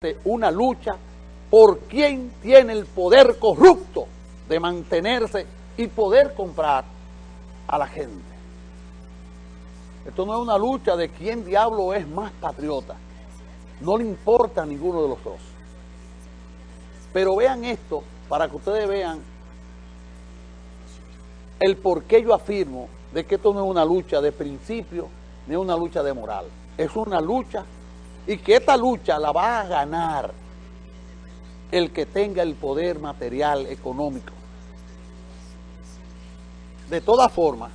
una lucha por quien tiene el poder corrupto de mantenerse y poder comprar a la gente. Esto no es una lucha de quién diablo es más patriota. No le importa a ninguno de los dos. Pero vean esto para que ustedes vean el por qué yo afirmo de que esto no es una lucha de principio ni una lucha de moral. Es una lucha y que esta lucha la va a ganar el que tenga el poder material, económico. De todas formas,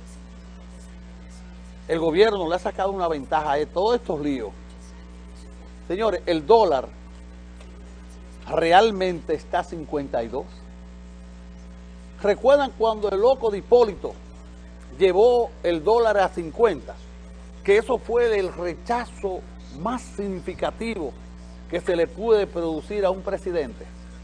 el gobierno le ha sacado una ventaja de todos estos líos. Señores, el dólar realmente está a 52. ¿Recuerdan cuando el loco de Hipólito llevó el dólar a 50? Que eso fue el rechazo más significativo que se le puede producir a un presidente.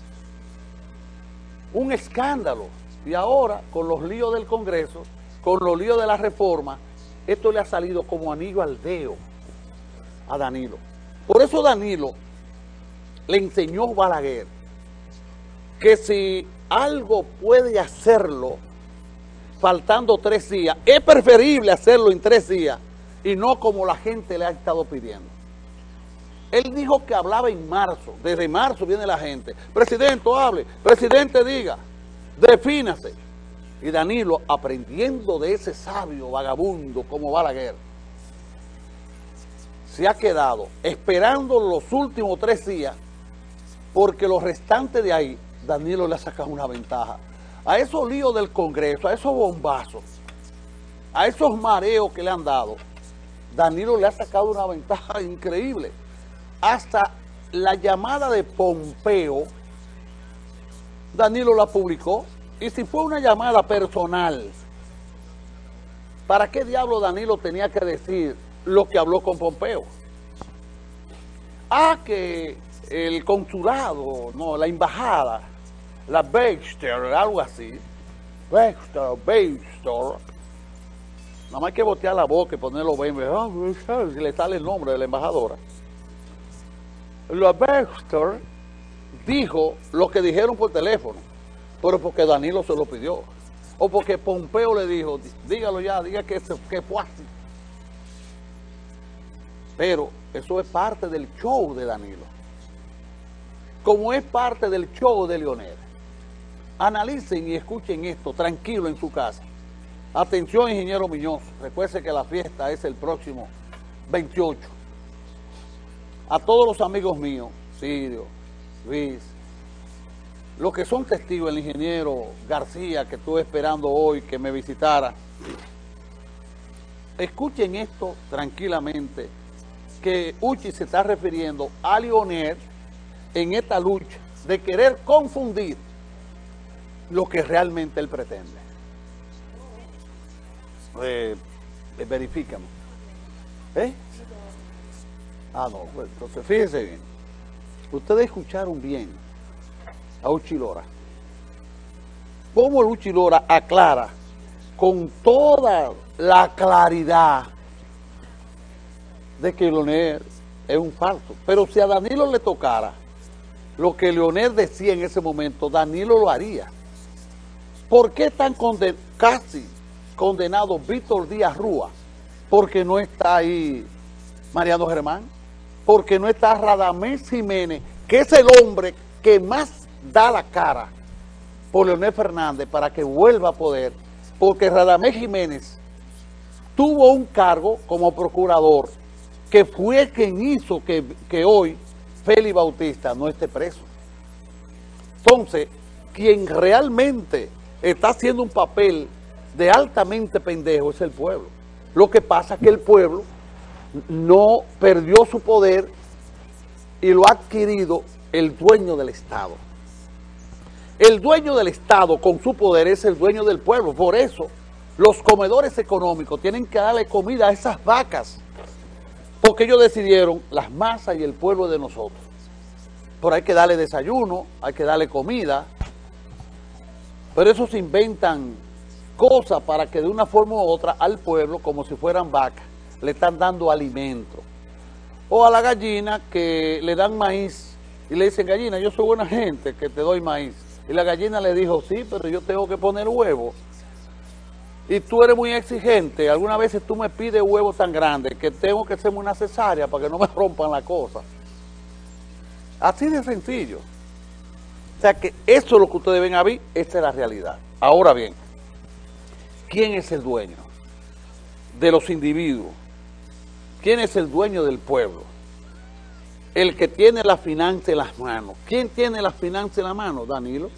Un escándalo. Y ahora, con los líos del Congreso, con los líos de la reforma, esto le ha salido como anillo al dedo a Danilo. Por eso Danilo le enseñó Balaguer que si algo puede hacerlo faltando 3 días, es preferible hacerlo en 3 días y no como la gente le ha estado pidiendo. Él dijo que hablaba en marzo, desde marzo viene la gente, presidente hable, presidente diga, defínase. Y Danilo, aprendiendo de ese sabio vagabundo como Balaguer, se ha quedado esperando los últimos 3 días, porque los restantes de ahí, Danilo le ha sacado una ventaja. A esos líos del Congreso, a esos bombazos, a esos mareos que le han dado, Danilo le ha sacado una ventaja increíble. Hasta la llamada de Pompeo, Danilo la publicó. Y si fue una llamada personal, ¿para qué diablo Danilo tenía que decir lo que habló con Pompeo? Que el consulado, no, la embajada, la Baxter, algo así, Baxter, nada más hay que voltear la boca y ponerlo bien, si le sale el nombre de la embajadora. La Baxter dijo lo que dijeron por teléfono, pero porque Danilo se lo pidió, o porque Pompeo le dijo, dígalo ya, diga que fue así. Pero eso es parte del show de Danilo, como es parte del show de Leonel. Analicen y escuchen esto tranquilo en su casa. Atención, ingeniero Muñoz, recuerde que la fiesta es el próximo 28. A todos los amigos míos, Sirio, Luis, los que son testigos, el ingeniero García, que estuve esperando hoy que me visitara, escuchen esto tranquilamente, que Uchi se está refiriendo a Leonel en esta lucha de querer confundir lo que realmente él pretende. Verifícame. No, pues, entonces fíjense bien. Ustedes escucharon bien a Uchi Lora. Cómo el Uchi Lora aclara con toda la claridad de que Leonel es un falso. Pero si a Danilo le tocara lo que Leonel decía en ese momento, Danilo lo haría. ¿Por qué están casi condenados Víctor Díaz Rúa? Porque no está ahí Mariano Germán, porque no está Radamés Jiménez, que es el hombre que más da la cara por Leonel Fernández para que vuelva a poder, porque Radamés Jiménez tuvo un cargo como procurador que fue quien hizo que hoy Félix Bautista no esté preso. Entonces, quien realmente está haciendo un papel de altamente pendejo es el pueblo. Lo que pasa es que el pueblo no perdió su poder y lo ha adquirido el dueño del Estado. El dueño del Estado con su poder es el dueño del pueblo. Por eso los comedores económicos tienen que darle comida a esas vacas, porque ellos decidieron, las masas y el pueblo de nosotros. Pero hay que darle desayuno, hay que darle comida, pero eso se inventan cosas para que de una forma u otra al pueblo, como si fueran vacas, le están dando alimento. O a la gallina que le dan maíz y le dicen, gallina, yo soy buena gente que te doy maíz. Y la gallina le dijo, sí, pero yo tengo que poner huevo. Y tú eres muy exigente, algunas veces tú me pides huevos tan grandes que tengo que hacerme una cesárea para que no me rompan la cosa. Así de sencillo. O sea que eso es lo que ustedes ven a ver, esta es la realidad. Ahora bien, ¿quién es el dueño de los individuos? ¿Quién es el dueño del pueblo? El que tiene la finanza en las manos. ¿Quién tiene la finanza en la mano? Danilo.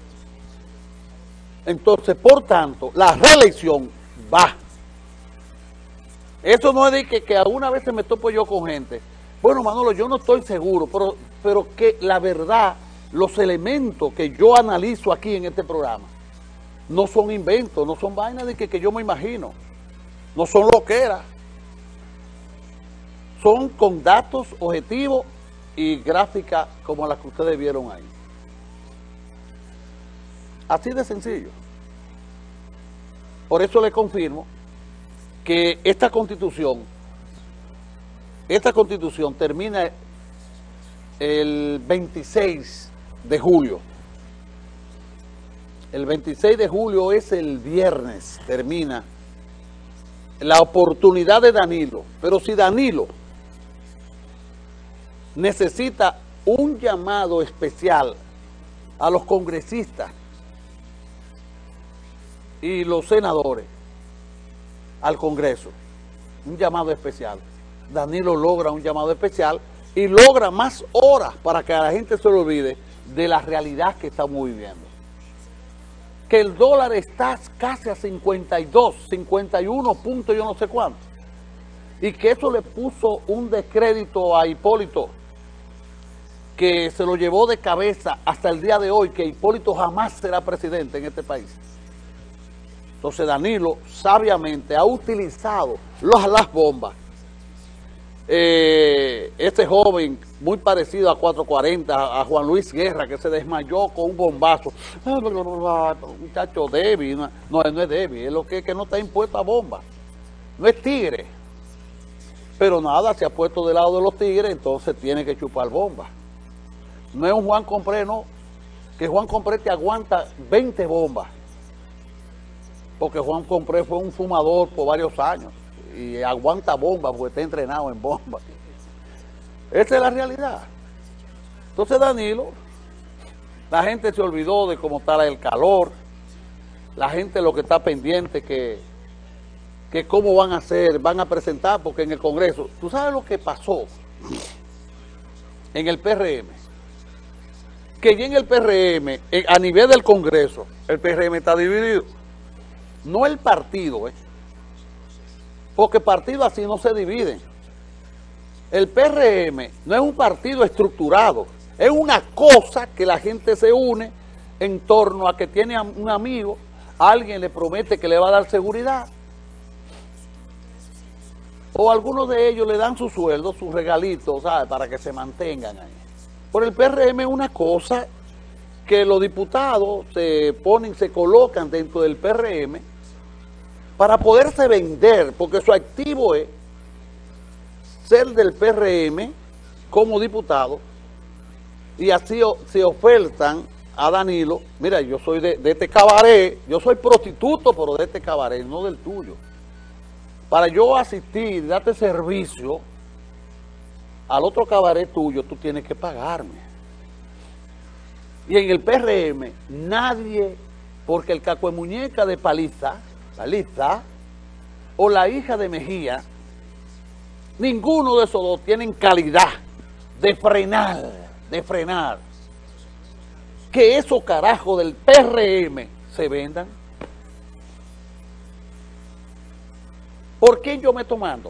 Entonces, por tanto, la reelección va. Eso no es de que alguna vez me topo yo con gente. Bueno, Manolo, yo no estoy seguro, pero que la verdad, los elementos que yo analizo aquí en este programa, no son inventos, no son vainas de que yo me imagino. No son loqueras. Son con datos objetivos y gráficas como las que ustedes vieron ahí. Así de sencillo. Por eso le confirmo que esta constitución termina el 26 de julio. El 26 de julio es el viernes, termina la oportunidad de Danilo. Pero si Danilo necesita un llamado especial a los congresistas y los senadores al Congreso, un llamado especial. Danilo logra un llamado especial y logra más horas para que a la gente se le olvide de la realidad que estamos viviendo. Que el dólar está casi a 52, 51 puntos, yo no sé cuánto. Y que eso le puso un descrédito a Hipólito, que se lo llevó de cabeza hasta el día de hoy, que Hipólito jamás será presidente en este país. Entonces Danilo sabiamente ha utilizado las bombas. Este joven muy parecido a 440, a Juan Luis Guerra, que se desmayó con un bombazo. Muchacho débil, no es débil, es lo que no está impuesto a bombas. No es tigre. Pero nada, se ha puesto del lado de los tigres, entonces tiene que chupar bombas. No es un Juan Compré, no. Que Juan Compré te aguanta 20 bombas. Porque Juan Compré fue un fumador por varios años y aguanta bombas porque está entrenado en bombas. Esa es la realidad. Entonces Danilo, la gente se olvidó de cómo está el calor, la gente lo que está pendiente que cómo van a hacer, van a presentar, porque en el Congreso, ¿tú sabes lo que pasó en el PRM? Que ya en el PRM, a nivel del Congreso, el PRM está dividido. No el partido, porque partidos así no se dividen. El PRM no es un partido estructurado, es una cosa que la gente se une en torno a que tiene un amigo, alguien le promete que le va a dar seguridad, o algunos de ellos le dan su sueldo, sus regalitos, ¿sabes?, para que se mantengan ahí. Por el PRM es una cosa que los diputados se colocan dentro del PRM para poderse vender, porque su activo es ser del PRM como diputado, y así se ofertan a Danilo, mira, yo soy de este cabaret, yo soy prostituto, pero de este cabaret, no del tuyo. Para yo asistir, darte servicio al otro cabaret tuyo, tú tienes que pagarme. Y en el PRM, nadie, porque el caco de muñeca de Paliza, o la hija de Mejía, ninguno de esos dos tienen calidad de frenar que esos carajos del PRM se vendan. ¿Por quién yo me estoy tomando?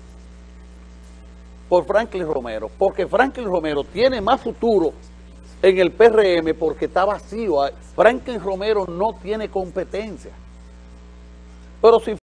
Por Franklin Romero, porque Franklin Romero tiene más futuro en el PRM porque está vacío. Franklin Romero no tiene competencia. Pero si